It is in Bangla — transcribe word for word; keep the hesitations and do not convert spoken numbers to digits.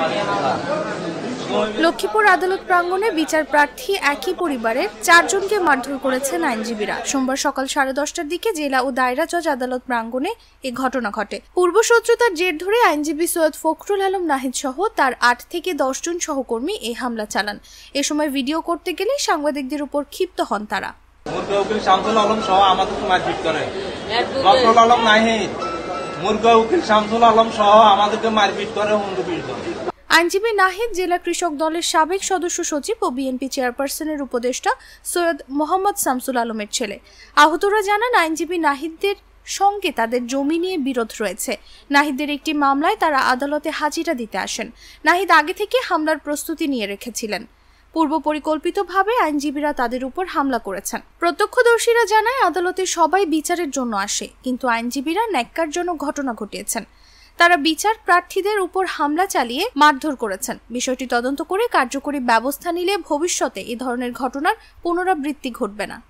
লক্ষ্মীপুর আদালত প্রাঙ্গণে বিচার প্রার্থী একই পরিবারের চারজনকে মারধর করেছেন আইনজীবীরা। সোমবার সকাল সাড়ে দশটার দিকে জেলা ও দায়রা জজ আদালত প্রাঙ্গণে এই ঘটনা ঘটে। পূর্বশত্রুতার জের ধরে আইনজীবী সৈয়দ ফখরুল আলম নাহিদ সহ তার আট থেকে দশ জন সহকর্মী এই হামলা চালান। এ সময় ভিডিও করতে গেলে সাংবাদিকদের উপর ক্ষিপ্ত হন তারা। শামসুল আলম সহ আমাদের মারপিট করে, ফখরুল আলম নাহিদ, মুরগা উকিল শামসুল আলম সহ আমাদেরকে মারপিট করে, হুমকি করে। আইনজীবী নাহিদ জেলা কৃষক দলের সাবেক সদস্য সচিব ও বিএনপি চেয়ারপারসনের উপদেষ্টা সৈয়দ মোহাম্মদ শামসুল আলমের ছেলে। আহতরা জানান, আইনজীবী নাহিদদের সঙ্গে তাদের জমি নিয়ে বিরোধ রয়েছে। নাহিদদের একটি মামলায় তারা আদালতে হাজিরা দিতে আসেন। নাহিদ আগে থেকে হামলার প্রস্তুতি নিয়ে রেখেছিলেন। পূর্ব পরিকল্পিতভাবে আইনজীবীরা তাদের উপর হামলা করেছেন। প্রত্যক্ষদর্শীরা জানায়, আদালতে সবাই বিচারের জন্য আসে, কিন্তু আইনজীবীরা ন্যাক্কারজনক ঘটনা ঘটিয়েছেন। তারা বিচার প্রার্থীদের উপর হামলা চালিয়ে মারধর করেছেন। বিষয়টি তদন্ত করে কার্যকরী ব্যবস্থা নিলে ভবিষ্যতে এ ধরনের ঘটনার পুনরাবৃত্তি ঘটবে না।